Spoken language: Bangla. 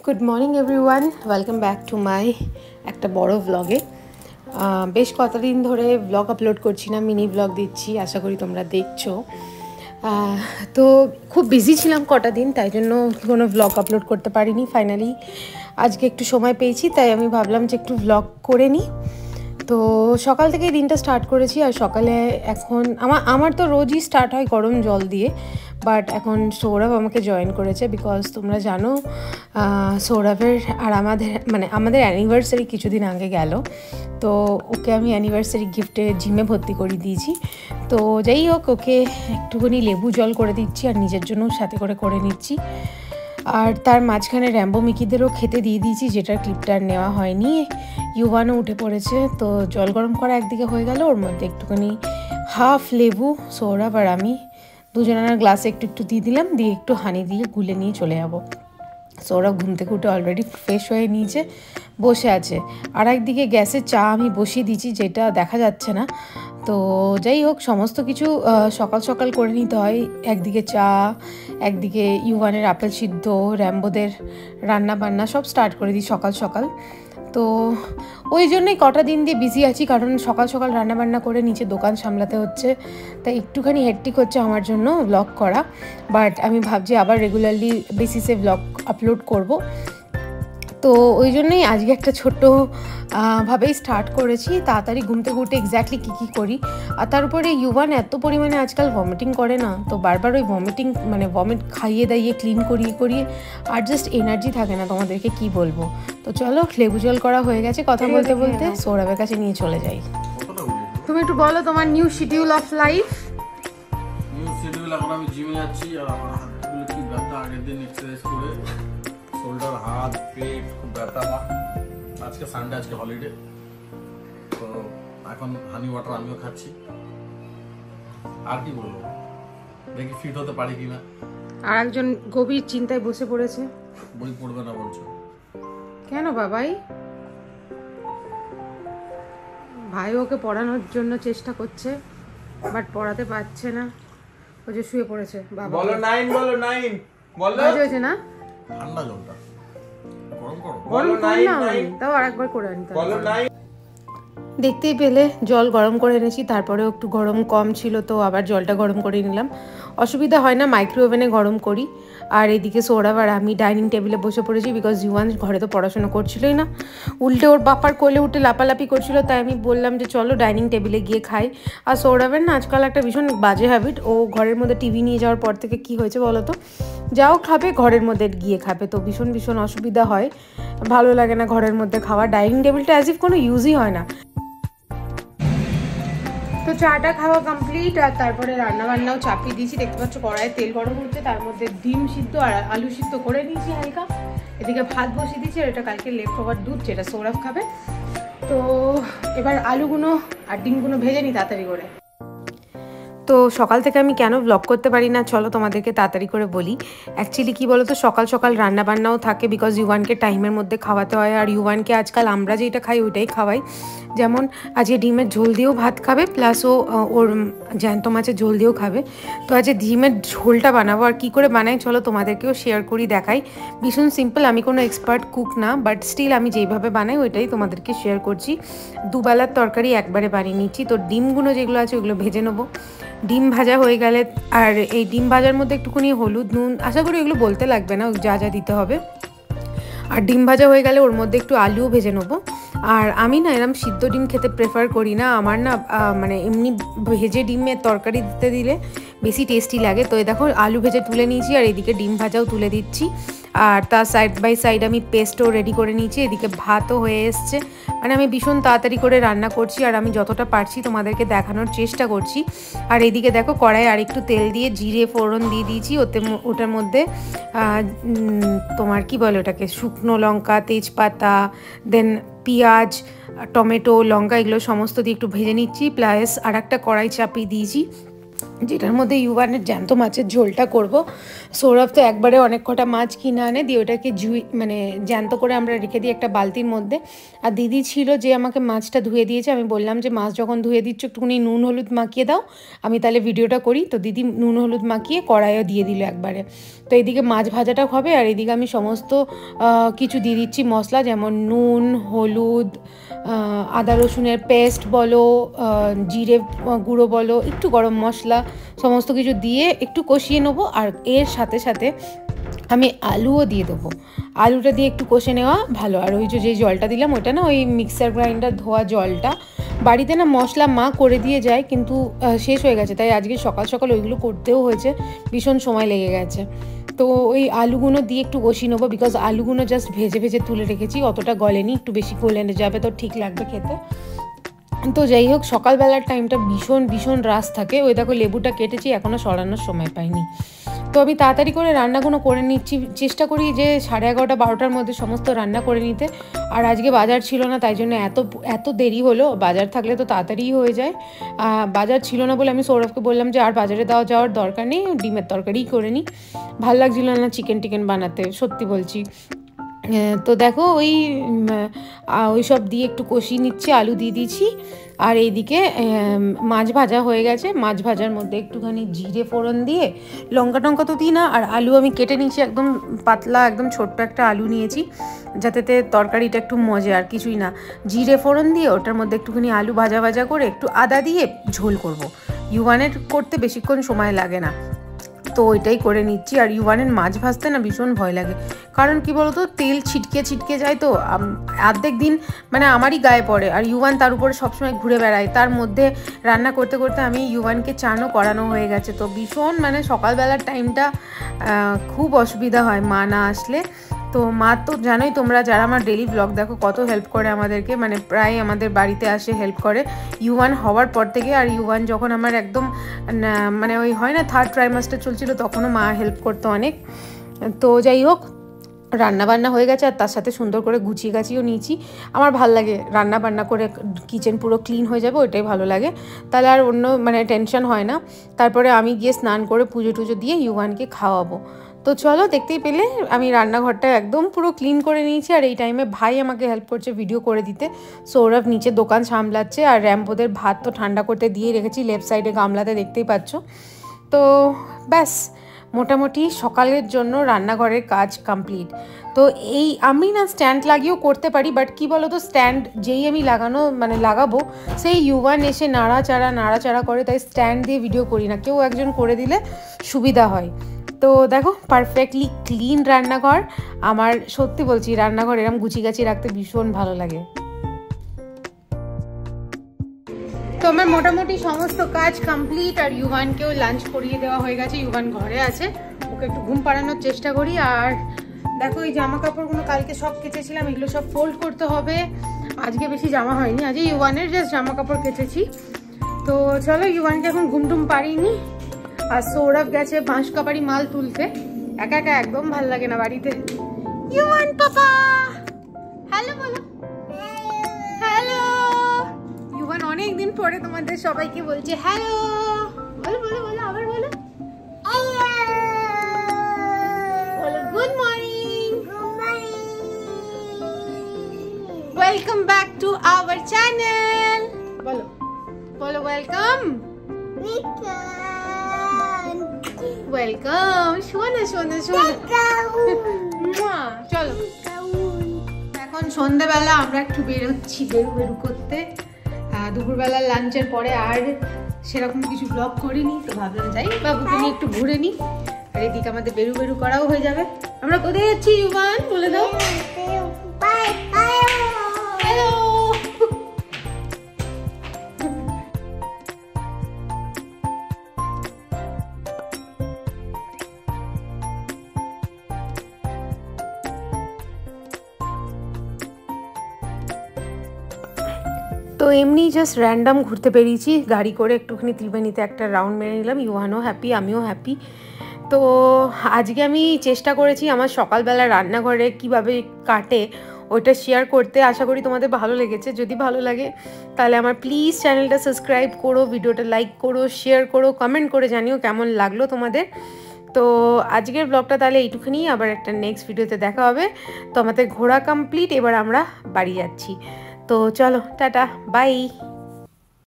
Good morning everyone, welcome back to my একটা বড় ব্লগে। বেশ কতদিন ধরে ব্লগ আপলোড করছি না, মিনি ব্লগ দিচ্ছি, আশা করি তোমরা দেখছো। তো খুব বিজি ছিলাম কটা দিন, তাই জন্য কোনো ব্লগ আপলোড করতে পারিনি। ফাইনালি আজকে একটু সময় পেয়েছি, তাই আমি ভাবলাম যে একটু ব্লগ করে নিই। তো সকাল থেকেই দিনটা স্টার্ট করেছি। আর সকালে এখন আমার তো রোজই স্টার্ট হয় গরম জল দিয়ে, বাট এখন সৌরভ আমাকে জয়েন করেছে। বিকজ তোমরা জানো সৌরভের আর আমাদের অ্যানিভার্সারি কিছুদিন আগে গেল, তো ওকে আমি অ্যানিভার্সারি গিফটে জিমে ভর্তি করে দিয়েছি। তো যাই হোক, ওকে একটুখানি লেবু জল করে দিচ্ছি আর নিজের জন্য সাথে করে নিচ্ছি। আর তার মাঝখানে র্যাম্বো মিকিদেরও খেতে দিয়ে দিয়েছি, যেটার ক্লিপটা আর নেওয়া হয়নি। ইউভানও উঠে পড়েছে, তো জল গরম করা একদিকে হয়ে গেল, ওর মধ্যে একটুখানি হাফ লেবু সৌরভ আর আমি দুজনের গ্লাসে একটু দিয়ে দিলাম, দিয়ে একটু হানি দিয়ে গুলে নিয়ে চলে যাব। সৌরভ ঘুম থেকে উঠে অলরেডি ফ্রেশ হয়ে নিয়েছে, বসে আছে। আর একদিকে গ্যাসে চা আমি বসিয়ে দিয়েছি, যেটা দেখা যাচ্ছে না। তো যাই হোক, সমস্ত কিছু সকাল সকাল করে নিতে হয়। একদিকে চা, একদিকে ইউভানের আপেল সিদ্ধ, র্যাম্বোদের রান্না বান্না সব স্টার্ট করে দিই সকাল সকাল। তো ওই জন্যই কটা দিন দিয়ে বিজি আছি, কারণ সকাল সকাল রান্নাবান্না করে নিচে দোকান সামলাতে হচ্ছে, তাই একটুখানি হেক্টিক হচ্ছে আমার জন্য ব্লগ করা। বাট আমি ভাবছি আবার রেগুলারলি বেসিসে ব্লগ আপলোড করব। তো ওই জন্যই আজকে একটা ছোট্ট ভাবেই স্টার্ট করেছি। তাড়াতাড়ি ঘুম থেকে উঠে এক্স্যাক্টলি কী করি। আর তার উপরে ইউভান এত পরিমাণে আজকাল ভমিটিং করে না, তো বারবার ওই ভমিট খাইয়ে দাইয়ে ক্লিন করিয়ে আর জাস্ট এনার্জি থাকে না, তোমাদেরকে কি বলবো। তো চলো, লেবু জল করা হয়ে গেছে, কথা বলতে বলতে সৌরভের কাছে নিয়ে চলে যাই। তুমি একটু বলো তোমার new schedule of life. New schedule, এখন আমি জিমে যাচ্ছি আর আমার হাতগুলো কি ব্যথা, আগের দিন এক্সারসাইজ করে শোল্ডার, হাত, পেট খুব ব্যথা। আজকে সানডে, আজকে হলিডে, তো এখন হানি ওয়াটার আমিও খাচ্ছি। আর কি বলবো, দেখি ফিট হতে পারি কিনা। আর একজন গভীর চিন্তায় বসে পড়েছে। বই পড়বে না বলছো? কেন বাবাই? ভাই ওকে পড়ানোর জন্য চেষ্টা করছে, বাট পড়াতে পারছে না, ও যে শুয়ে পড়েছে। বাবা বলো 9, বলো 9, বলো। হয়েছে না? ঠান্ডা জলটা গরম করো, বলো 9, তাও আরেকবার করে আনতে বলো 9। দেখতেই পেলে জল গরম করে এনেছি, তারপরেও একটু গরম কম ছিল, তো আবার জলটা গরম করে নিলাম। অসুবিধা হয় না, মাইক্রো ওভেনে গরম করি। আর এদিকে সৌরভ আর আমি ডাইনিং টেবিলে বসে পড়েছি, বিকজ ইউভান ঘরে তো পড়াশোনা করছিলই না, উল্টে ওর বাপার কোলে উঠে লাপালাপি করছিল। তাই আমি বললাম যে চলো ডাইনিং টেবিলে গিয়ে খাই। আর সৌরভের না আজকাল একটা ভীষণ বাজে হ্যাবিট, ও ঘরের মধ্যে টিভি নিয়ে যাওয়ার পর থেকে কি হয়েছে বলো তো, যাও খাবে ঘরের মধ্যে গিয়ে খাবে, তো ভীষণ অসুবিধা হয়, ভালো লাগে না ঘরের মধ্যে খাওয়া। ডাইনিং টেবিলটা অ্যাজ ইফ কোনো ইউজই হয় না। তো চাটা খাওয়া কমপ্লিট, আর তারপরে রান্নাবান্নাও চাপিয়ে দিয়েছি। দেখতে পাচ্ছ কড়াইয়ে তেল গরম হচ্ছে, তার মধ্যে ডিম সিদ্ধ আর আলু সিদ্ধ করে নিয়েছি হালকা। এদিকে ভাত বসিয়ে দিয়েছি, আর এটা কালকে লেফট ওভার দুধ, যেটা সৌরভ খাবে। তো এবার আলুগুলো আর ডিমগুলো ভেজে নিই তাড়াতাড়ি করে। তো সকাল থেকে আমি কেন ব্লগ করতে পারি না, চলো তোমাদেরকে তাড়াতাড়ি করে বলি। অ্যাকচুয়ালি কী বলো তো, সকাল সকাল রান্নাবান্নাও থাকে, বিকজ ইউভানকে টাইমের মধ্যে খাওয়াতে হয়। আর ইউভানকে আজকাল আমরা যেটা খাই ওইটাই খাওয়াই। যেমন আজকে ডিমের ঝোল দিয়েও ভাত খাবে, প্লাস ওর জ্যান্ত মাছের ঝোল দিয়েও খাবে। তো আজকে ডিমের ঝোলটা বানাবো, আর কী করে বানাই চলো তোমাদেরকেও শেয়ার করি, দেখাই। ভীষণ সিম্পল, আমি কোনো এক্সপার্ট কুক না, বাট স্টিল আমি যেইভাবে বানাই ওইটাই তোমাদেরকে শেয়ার করছি। দুবেলার তরকারি একবারে বানিয়ে নিচ্ছি। তো ডিমগুলো যেগুলো আছে ওগুলো ভেজে নেবো। ডিম ভাজা হয়ে গেলে, আর এই ডিম ভাজার মধ্যে একটুখানি হলুদ, নুন, আশা করি এগুলো বলতে লাগবে না, যা দিতে হবে। আর ডিম ভাজা হয়ে গেলে ওর মধ্যে একটু আলুও ভেজে নেবো। আর আমি না এরম সিদ্ধ ডিম খেতে প্রেফার করি না, আমার না এমনি ভেজে ডিমের তরকারি দিতে দিলে বেশি টেস্টি লাগে। তো এই দেখো আলু ভেজে তুলে নিয়েছি, আর এদিকে ডিম ভাজাও তুলে দিচ্ছি। আর তার সাইড বাই সাইড আমি পেস্টও রেডি করে নিয়েছি, এদিকে ভাতও হয়ে এসছে। আমি ভীষণ তাড়াতাড়ি করে রান্না করছি, আর আমি যতটা পারছি তোমাদেরকে দেখানোর চেষ্টা করছি। আর এদিকে দেখো কড়াইয়ে আরেকটু তেল দিয়ে জিরে ফোড়ন দিয়ে দিয়েছি, ওটার মধ্যে তোমার কি বলে ওটাকে, শুকনো লঙ্কা, তেজপাতা, দেন পেঁয়াজ, টমেটো, লঙ্কা, এগুলো সমস্ত দিয়ে একটু ভেজে নিচ্ছি। প্লাস আর একটা কড়াই চাপিয়ে দিয়েছি, যেটার মধ্যে ইউভানের জ্যান্ত মাছের ঝোলটা করব। সৌরভ তো একবারে অনেক কটা মাছ কিনে আনে, দিয়ে ওটাকে মানে জ্যান্ত করে আমরা রেখে দিই একটা বালতির মধ্যে। আর দিদি ছিল যে আমাকে মাছটা ধুয়ে দিয়েছে, আমি বললাম যে মাছ যখন ধুয়ে দিচ্ছ একটুখানি নুন হলুদ মাখিয়ে দাও, আমি তাহলে ভিডিওটা করি। তো দিদি নুন হলুদ মাখিয়ে কড়াইও দিয়ে দিল একবারে। তো এইদিকে মাছ ভাজাটা হবে, আর এইদিকে আমি সমস্ত কিছু দিয়ে দিচ্ছি মশলা, যেমন নুন, হলুদ, আদা রসুনের পেস্ট বলো, জিরে গুঁড়ো বলো, একটু গরম মশলা, সমস্ত কিছু দিয়ে একটু কষিয়ে নেবো। আর এর সাথে সাথে আমি আলুও দিয়ে দেবো। আলুটা দিয়ে একটু কষে নেওয়া ভালো। আর ওই যে জলটা দিলাম ওটা না ওই মিক্সার গ্রাইন্ডার ধোয়া জলটা, বাড়িতে না মশলা মা করে দিয়ে যায়, কিন্তু শেষ হয়ে গেছে, তাই আজকে সকাল সকাল ওইগুলো করতেও হয়েছে, ভীষণ সময় লেগে গেছে। তো ওই আলুগুলো দিয়ে একটু কষিয়ে নেবো, বিকজ আলুগুলো জাস্ট ভেজে ভেজে তুলে রেখেছি, অতটা গলেনি, একটু বেশি গলে যাবে তো ঠিক লাগবে খেতে। তো যাই হোক, সকালবেলার টাইমটা ভীষণ ভীষণ রাস থাকে। ওই দেখো লেবুটা কেটেছি, এখনও সরানোর সময় পাইনি। তো আমি তাড়াতাড়ি করে রান্নাগুলো করে নিচ্ছি, চেষ্টা করি যে 11:30 12টার মধ্যে সমস্ত রান্না করে নিতে। আর আজকে বাজার ছিল না, তাই জন্য এত দেরি হলো। বাজার থাকলে তো তাড়াতাড়িই হয়ে যায়। বাজার ছিল না বলে আমি সৌরভকে বললাম যে আর বাজারে যাওয়ার দরকার নেই, ডিমের তরকারিই করে নিই। ভাল লাগছিল না চিকেন বানাতে, সত্যি বলছি। তো দেখো ওই সব দিয়ে একটু কষিয়ে নিচ্ছে, আলু দিয়ে দিয়েছি। আর এইদিকে মাছ ভাজা হয়ে গেছে, মাছ ভাজার মধ্যে একটুখানি জিরে ফোড়ন দিয়ে, লঙ্কা টঙ্কা তো দিই না, আর আলু আমি কেটে নিয়েছি একদম পাতলা, একদম ছোট্ট একটা আলু নিয়েছি, যাতে তরকারিটা একটু মজা, আর কিছুই না। জিরে ফোড়ন দিয়ে ওটার মধ্যে একটুখানি আলু ভাজা করে একটু আদা দিয়ে ঝোল করব। ইউভানের করতে বেশিক্ষণ সময় লাগে না, তো ওইটাই করে নিচ্ছি। আর ইউভানের মাছ ভাজতে না ভীষণ ভয় লাগে, কারণ কি বলতো তেল ছিটকে যায়, তো অর্ধেক দিন মানে আমারই গায়ে পড়ে, আর ইউভান তার উপরে সবসময় ঘুরে বেড়ায়। তার মধ্যে রান্না করতে করতে আমি ইউভানকে চানও করানো হয়ে গেছে, তো ভীষণ মানে সকালবেলার টাইমটা খুব অসুবিধা হয় মা না আসলে। তো মা তো জানোই তোমরা যারা আমার ডেলি ব্লগ দেখো কত হেল্প করে আমাদেরকে, মানে প্রায় আমাদের বাড়িতে আসে হেল্প করে ইউভান হওয়ার পর থেকে। আর ইউভান যখন আমার একদম মানে ওই হয় না 3rd ট্রাইমাস্টার চলছিল, তখনও মা হেল্প করতো অনেক। তো যাই হোক, রান্নাবান্না হয়ে গেছে, আর তার সাথে সুন্দর করে গুছিয়ে গাছিয়েও নিয়েছি। আমার ভাল লাগে রান্নাবান্না করে, কিচেন পুরো ক্লিন হয়ে যাবে, ওইটাই ভালো লাগে, তাহলে আর অন্য মানে টেনশন হয় না। তারপরে আমি গিয়ে স্নান করে পুজো টুজো দিয়ে ইউভানকে খাওয়াবো। তো চলো, দেখতেই পেলে আমি রান্নাঘরটা একদম পুরো ক্লিন করে নিয়েছি। আর এই টাইমে ভাই আমাকে হেল্প করছে ভিডিও করে দিতে। সৌরভ নিচে দোকান সামলাচ্ছে, আর র্যাম্পোদের ভাত তো ঠান্ডা করতে দিয়ে রেখেছি লেফট সাইডে গামলাতে, দেখতেই পাচ্ছ। তো ব্যাস, মোটামুটি সকালের জন্য রান্নাঘরের কাজ কমপ্লিট। তো এই আমি না স্ট্যান্ড লাগিয়েও করতে পারি, বাট কি বলো তো, স্ট্যান্ড যেই আমি লাগাবো সেই ইউভান এসে নাড়াচাড়া করে, তাই স্ট্যান্ড দিয়ে ভিডিও করি না, কেউ একজন করে দিলে সুবিধা হয়। তো দেখো পারফেক্টলি ক্লিন রান্নাঘর আমার, সত্যি বলছি রান্নাঘর এরকম গুছিয়ে রাখতে ভীষণ ভালো লাগে। তো আমার মোটামুটি সমস্ত কাজ কমপ্লিট, আর ইউভানকেও লাঞ্চ করিয়ে দেওয়া হয়ে গেছে। ইউভান ঘরে আছে, ওকে একটু ঘুম পাড়ানোর চেষ্টা করি। আর দেখো এই জামা কাপড়গুলো কালকে সব কেচেছিলাম, এগুলো সব ফোল্ড করতে হবে। আজকে বেশি জামা হয়নি, আজকে ইউভানের জাস্ট জামা কাপড় কেচেছি। তো চলো, ইউভানকে এখন ঘুমটুম পারিনি। আর সৌরভ গেছে বাঁশকাবাড়ি মাল তুলতে, একা একা একদম ভাল লাগে না বাড়িতে। ইউভান পাপা হ্যালো বলো, হ্যালো। ইউভান অনেকদিন পরে তোমাদের সবাইকে বলছে হ্যালো, বলো বলো বলো, আবার বলো বলো good morning, welcome back to our channel, বলো বলো ওয়েলকাম ওয়েলকাম, শোনো চলো। এখন সন্ধ্যেবেলা আমরা একটু বেরোচ্ছি বেরু করতে। দুপুরবেলা লাঞ্চের পরে আর সেরকম কিছু ব্লগ করিনি, তো ভাবলাম যাই বাবুকে নিয়ে একটু ঘুরে নিই, আর এদিকে আমাদের বেরু করাও হয়ে যাবে। আমরা কোথায় যাচ্ছি ইউভান বলে দাও? হ্যালো। তো এমনি জাস্ট র্যান্ডাম ঘুরতে বেরিয়েছি গাড়ি করে, একটুখানি ত্রিবেণীতে একটা রাউন্ড মেরে নিলাম। ইউভানও হ্যাপি, আমিও হ্যাপি। তো আজকে আমি চেষ্টা করেছি আমার সকালবেলা রান্নাঘরে কিভাবে কাটে ওইটা শেয়ার করতে। আশা করি তোমাদের ভালো লেগেছে। যদি ভালো লাগে তাহলে আমার প্লিজ চ্যানেলটা সাবস্ক্রাইব করো, ভিডিওটা লাইক করো, শেয়ার করো, কমেন্ট করে জানিও কেমন লাগলো তোমাদের। তো আজকের ব্লগটা তাহলে এইটুখানি, আবার একটা নেক্সট ভিডিওতে দেখা হবে। তো আমাদের ঘোরা কমপ্লিট, এবার আমরা বাড়ি যাচ্ছি। তো চলো টাটা, বাই।